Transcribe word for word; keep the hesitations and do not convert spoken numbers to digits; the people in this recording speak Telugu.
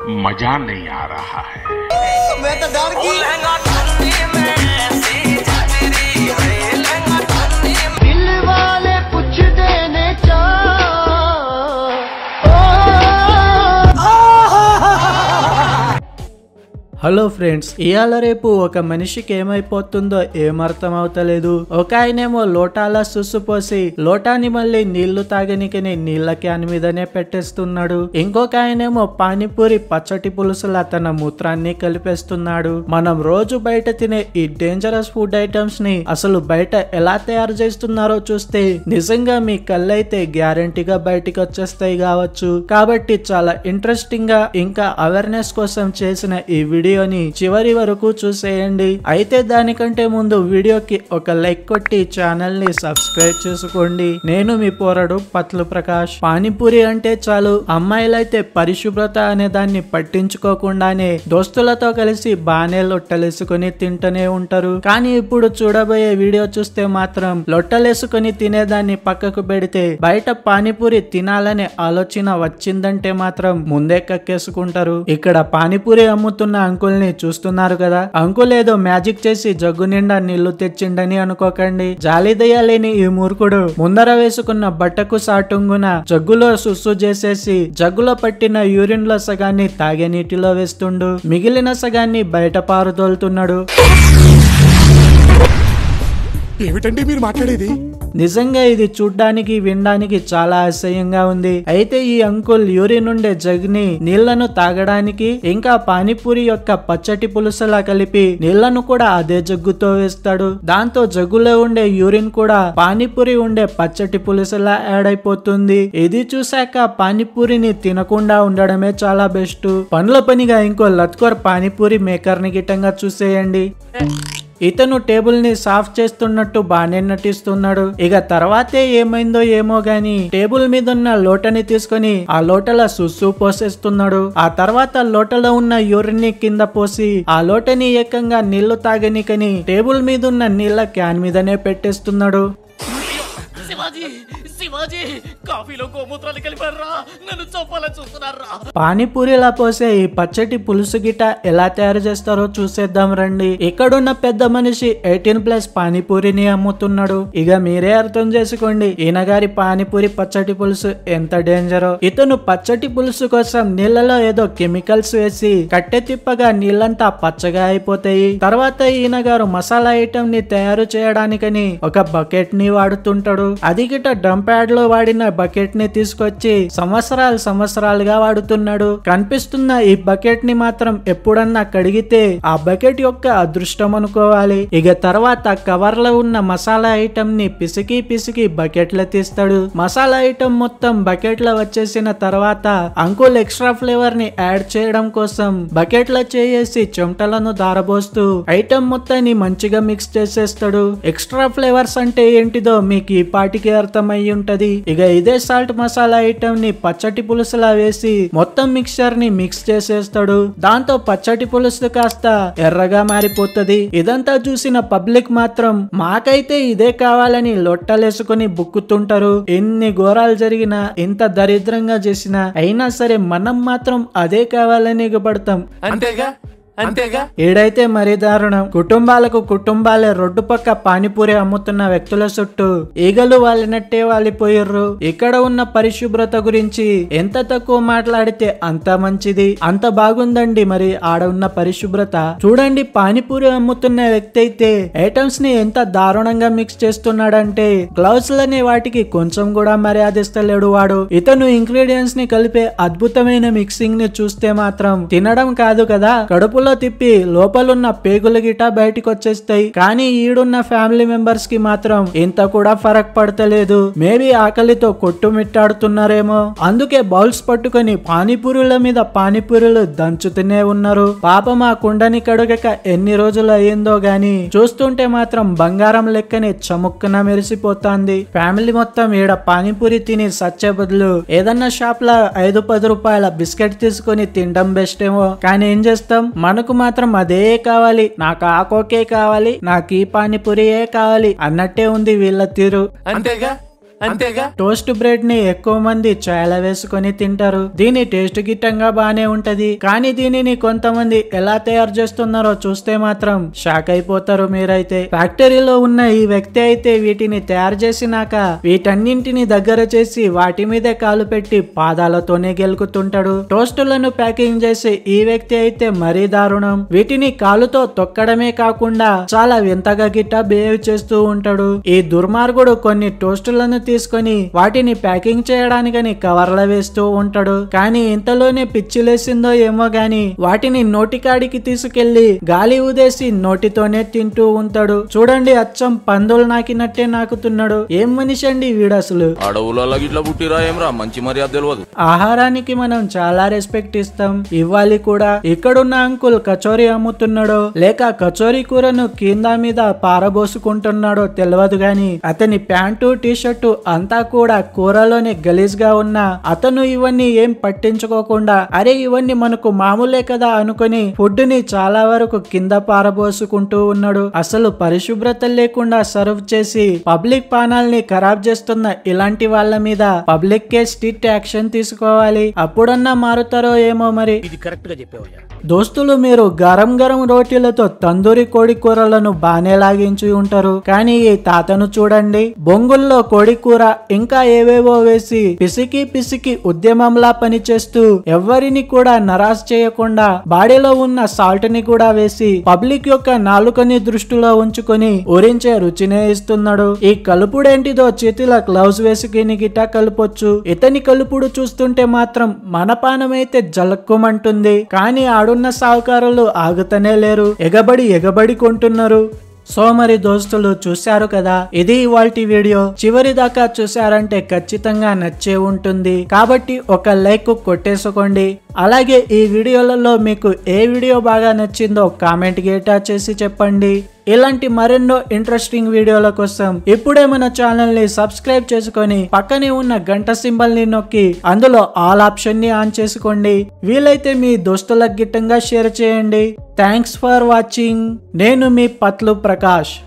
मजा नहीं आ रहा है। मैं तो डर गई। दिल वाले कुछ देने హలో ఫ్రెండ్స్, ఇయాల రేపు ఒక మనిషికి ఏమైపోతుందో ఏమర్థం అవుతలేదు. ఒక ఆయనేమో లోటాల సుస్సు పోసి లోటాని మళ్ళీ నీళ్లు తాగనికని నీళ్ల క్యాన్ మీదనే పెట్టేస్తున్నాడు. ఇంకొక ఆయనేమో పానీపూరి పచ్చటి పులుసులా తన మూత్రాన్ని కలిపేస్తున్నాడు. మనం రోజు బయట తినే ఈ డేంజరస్ ఫుడ్ ఐటమ్స్ ని అసలు బయట ఎలా తయారు చేస్తున్నారో చూస్తే నిజంగా మీ కళ్ళైతే గ్యారంటీగా బయటికి వచ్చేస్తాయి కావచ్చు. కాబట్టి చాలా ఇంట్రెస్టింగ్ గా ఇంకా అవేర్నెస్ కోసం చేసిన ఈ వీడియో చివరి వరకు చూసేయండి. అయితే దానికంటే ముందు వీడియోకి ఒక లైక్ కొట్టి ఛానల్ ని సబ్స్క్రైబ్ చేసుకోండి. నేను మీ పోరడు పత్లు ప్రకాష్. పానీపూరి అంటే చాలు అమ్మాయిలైతే పరిశుభ్రత అనే దాన్ని పట్టించుకోకుండానే దోస్తులతో కలిసి బానే లొట్టలేసుకుని తింటూనే ఉంటారు. కానీ ఇప్పుడు చూడబోయే వీడియో చూస్తే మాత్రం లొట్టలేసుకుని తినేదాన్ని పక్కకు పెడితే బయట పానీపూరి తినాలనే ఆలోచన వచ్చిందంటే మాత్రం ముందే కక్కేసుకుంటారు. ఇక్కడ పానీపూరి అమ్ముతున్న అంకుల్ ని చూస్తున్నారు కదా, అంకుల్ ఏదో మ్యాజిక్ చేసి జగ్గు నిండా నీళ్లు తెచ్చిండని అనుకోకండి. జాలిదయ లేని ఈ మూర్ఖుడు ముందర వేసుకున్న బట్టకు సాటుంగున జగ్గులో సుస్సు చేసేసి జగ్గులో పట్టిన యూరిన్ లో సగాన్ని తాగే నీటిలో వేస్తుండు, మిగిలిన సగాన్ని బయట పారుదోలుతున్నాడు. ఏమిటండి మీరు మాట్లాడేది? నిజంగా ఇది చూడ్డానికి వినడానికి చాలా అసహ్యంగా ఉంది. అయితే ఈ అంకుల్ యూరిన్ ఉండే జగ్ని నీళ్లను తాగడానికి ఇంకా పానీపూరి యొక్క పచ్చటి పులుసులా కలిపి నీళ్లను కూడా అదే జగ్గుతో వేస్తాడు. దాంతో జగ్గులో ఉండే యూరిన్ కూడా పానీపూరి ఉండే పచ్చటి పులుసులా యాడ్ అయిపోతుంది. ఇది చూసాక పానీపూరిని తినకుండా ఉండడమే చాలా బెస్ట్. పనుల పనిగా ఇంకో లత్కోర్ పానీపూరి మేకర్ ని గిట్టంగా చూసేయండి. ఇతను టేబుల్ ని సాఫ్ చేస్తున్నట్టు బానే నటిస్తున్నాడు. ఇక తర్వాతే ఏమైందో ఏమో గాని టేబుల్ మీద ఉన్న లోటని తీసుకొని ఆ లోటల సుస్సు పోసేస్తున్నాడు. ఆ తర్వాత లోటలో ఉన్న యూరిన్ ని కింద పోసి ఆ లోటని ఏకంగా నీళ్లు తాగనికని టేబుల్ మీద ఉన్న నీళ్ల క్యాన్ మీదనే పెట్టేస్తున్నాడు. పానీపూరిలా పోసే ఈ పచ్చటి పులుసు గిట ఎలా తయారు చేస్తారో చూసేద్దాం రండి. ఇక్కడున్న పెద్ద మనిషి ఎయిటీన్ ప్లస్ పానీపూరిని అమ్ముతున్నాడు. ఇక మీరే అర్థం చేసుకోండి ఈయన గారి పానీపూరి పచ్చటి పులుసు ఎంత డేంజరో. ఇతను పచ్చటి పులుసు కోసం నీళ్లలో ఏదో కెమికల్స్ వేసి కట్టె తిప్పగా నీళ్లంతా పచ్చగా అయిపోతాయి. తర్వాత ఈయన గారు మసాలా ఐటమ్ ని తయారు చేయడానికని ఒక బకెట్ ని వాడుతుంటాడు. అది గిట డ్రమ్ ప్యాడ్ లో వాడిన బకెట్ ని తీసుకొచ్చి సంవత్సరాలు సంవత్సరాలుగా వాడుతున్నాడు. కనిపిస్తున్న ఈ బకెట్ ని మాత్రం ఎప్పుడన్నా కడిగితే ఆ బకెట్ యొక్క అదృష్టం అనుకోవాలి. ఇక తర్వాత కవర్ లో ఉన్న మసాలా ఐటమ్ ని పిసికి పిసికి బకెట్ లో తీస్తాడు. మసాలా ఐటమ్ మొత్తం బకెట్ లో వచ్చేసిన తర్వాత అంకుల్ ఎక్స్ట్రా ఫ్లేవర్ ని యాడ్ చేయడం కోసం బకెట్ లో చేసి చెమటలను దారబోస్తూ ఐటమ్ మొత్తాన్ని మంచిగా మిక్స్ చేసేస్తాడు. ఎక్స్ట్రా ఫ్లేవర్స్ అంటే ఏంటిదో మీకు ఈ పాటికి అర్థమై ఉంటది. ఇక ఇదే సాల్ట్ మసాలా ఐటమ్ ని పచ్చటి పులుసులా వేసి మొత్తం మిక్చర్ ని మిక్స్ చేసేస్తాడు. దాంతో పచ్చటి పులుసు కాస్త ఎర్రగా మారిపోతది. ఇదంతా చూసిన పబ్లిక్ మాత్రం మాకైతే ఇదే కావాలని లొట్టలేసుకుని బుక్కుతుంటారు. ఎన్ని ఘోరాలు జరిగినా ఎంత దరిద్రంగా చేసినా అయినా సరే మనం మాత్రం అదే కావాలని ఎగబడతాం. అంతేగా అంతేగా ఏడైతే మరీ దారుణం. కుటుంబాలకు కుటుంబాలే రోడ్డు పక్క పానీపూరి అమ్ముతున్న వ్యక్తుల చుట్టూ ఈగలు వాలినట్టే వాలిపోయిర్రు. ఇక్కడ ఉన్న పరిశుభ్రత గురించి ఎంత తక్కువ మాట్లాడితే అంత మంచిది. అంత బాగుందండి మరి ఆడ ఉన్న పరిశుభ్రత. చూడండి, పానీపూరి అమ్ముతున్న వ్యక్తి అయితే ఐటమ్స్ ని ఎంత దారుణంగా మిక్స్ చేస్తున్నాడంటే గ్లౌస్ లనే వాటికి కొంచెం కూడా మర్యాదిస్తలేడు వాడు. ఇతను ఇంగ్రీడియంట్స్ ని కలిపే అద్భుతమైన మిక్సింగ్ ని చూస్తే మాత్రం తినడం కాదు కదా, కడుపులో తిప్పి లోపలున్న పేగుల గిట బయటికి వచ్చేస్తాయి. కానీ ఈడున్న ఫ్యామిలీ మెంబర్స్ కి మాత్రం ఇంత కూడా ఫరక్ పడతలేదు. మేబీ ఆకలితో కొట్టుమిట్టాడుతున్నారేమో, అందుకే బౌల్స్ పట్టుకొని పానీపూరుల మీద పానీపూరులు దంచుతూనే ఉన్నారు. పాపం ఆ కుండని కడుగక ఎన్ని రోజులు అయ్యిందో గాని చూస్తుంటే మాత్రం బంగారం లెక్కనే చముక్కున మెరిసిపోతాంది. ఫ్యామిలీ మొత్తం ఈడ పానీపూరి తిని సచ్చే బదులు ఏదన్నా షాప్ లా ఐదు పది రూపాయల బిస్కెట్ తీసుకొని తినడం బెస్ట్ ఏమో. కానీ ఏం చేస్తాం, మనకు మాత్రం అదే కావాలి, నాకు ఆ కోకే కావాలి, నాకు ఈ పానీపూరియే కావాలి అన్నట్టే ఉంది వీళ్ళ తీరు. అంతేగా అంతేగా టోస్ట్ బ్రెడ్ ని ఎక్కువ మంది చాయలా వేసుకొని తింటారు. దీని టేస్ట్ గిట్టంగా బానే ఉంటది. కానీ దీనిని కొంతమంది ఎలా తయారు చేస్తున్నారో చూస్తే మాత్రం షాక్ అయిపోతారు మీరైతే. ఫ్యాక్టరీలో ఉన్న ఈ వ్యక్తి అయితే వీటిని తయారు చేసినాక వీటన్నింటిని దగ్గర చేసి వాటి మీదే కాలు పెట్టి పాదాలతోనే గెలుకుతుంటాడు. టోస్టులను ప్యాకింగ్ చేసి ఈ వ్యక్తి అయితే మరీ దారుణం. వీటిని కాలుతో తొక్కడమే కాకుండా చాలా వింతగా గిట్ట బిహేవ్ చేస్తూ ఉంటాడు. ఈ దుర్మార్గుడు కొన్ని టోస్టులను తీసుకొని వాటిని ప్యాకింగ్ చేయడానికని కవర్ల వేస్తూ ఉంటాడు. కానీ ఇంతలోనే పిచ్చిలేసిందో ఏమో గాని వాటిని నోటికాడికి తీసుకెళ్లి గాలి ఊదేసి నోటితోనే తింటూ ఉంటాడు. చూడండి, అచ్చం పందులు నాకినట్టే నాకుతున్నాడు. ఏం మనిషి అండి వీడు అసలు. మంచి మర్యాద తెలియదు. ఆహారానికి మనం చాలా రెస్పెక్ట్ ఇస్తాం, ఇవ్వాలి కూడా. ఇక్కడున్న అంకుల్ కచోరీ అమ్ముతున్నాడో లేక కచోరీ కూరను కింద మీద పారబోసుకుంటున్నాడో తెలియదు గాని అతని ప్యాంటు టీ షర్టు అంతా కూడా కూరలోనే గలీజ్ గా ఉన్న అతను ఇవన్నీ ఏం పట్టించుకోకుండా అరే ఇవన్నీ మనకు మామూలే కదా అనుకుని ఫుడ్ ని చాలా వరకు కింద పారబోసుకుంటూ ఉన్నాడు. అసలు పరిశుభ్రత లేకుండా సర్వ్ చేసి పబ్లిక్ పానాల్ని ఖరాబ్ చేస్తున్న ఇలాంటి వాళ్ళ మీద పబ్లిక్ కే స్ట్రిక్ట్ యాక్షన్ తీసుకోవాలి. అప్పుడన్నా మారుతారో ఏమో మరి. ఇది కరెక్ట్ గా చెప్పావయ్యా. దోస్తులు, మీరు గరం గరం రోటీలతో తందూరి కోడి కూరలను బానే లాగించి ఉంటారు. కానీ ఈ తాతను చూడండి, బొంగుల్లో కోడి కూర ఇంకా ఏవేవో వేసి పిసికి పిసికి ఉద్యమంలా పనిచేస్తూ ఎవ్వరిని కూడా నరాజ్ చేయకుండా బాడీలో ఉన్న సాల్ట్ ని కూడా వేసి పబ్లిక్ యొక్క నాలుకని దృష్టిలో ఉంచుకొని ఊరించే రుచినే ఇస్తున్నాడు. ఈ కలుపుడేంటిదో చేతిలో గ్లౌజ్ వేసుకుని గిటా కలుపొచ్చు. ఇతని కలుపుడు చూస్తుంటే మాత్రం మన పానమైతే జలక్కుమంటుంది. కానీ ఆడున్న సావుకారులు ఆగుతనే లేరు, ఎగబడి ఎగబడి కొంటున్నారు. సో మరి దోస్తులు, చూశారు కదా, ఇది ఇవాల్టి వీడియో. చివరి దాకా చూశారంటే ఖచ్చితంగా నచ్చే ఉంటుంది. కాబట్టి ఒక లైక్ కొట్టేసుకోండి. అలాగే ఈ వీడియోలలో మీకు ఏ వీడియో బాగా నచ్చిందో కామెంట్ గేటా చేసి చెప్పండి. ఇలాంటి మరెన్నో ఇంట్రెస్టింగ్ వీడియోల కోసం ఇప్పుడే మన ఛానల్ ని సబ్స్క్రైబ్ చేసుకొని పక్కనే ఉన్న గంట సింబల్ ని నొక్కి అందులో ఆల్ ఆప్షన్ ని ఆన్ చేసుకోండి. వీలైతే మీ దోస్తులకు గిట్టంగా షేర్ చేయండి. Thanks for watching. నేను మీ పత్లు ప్రకాష్.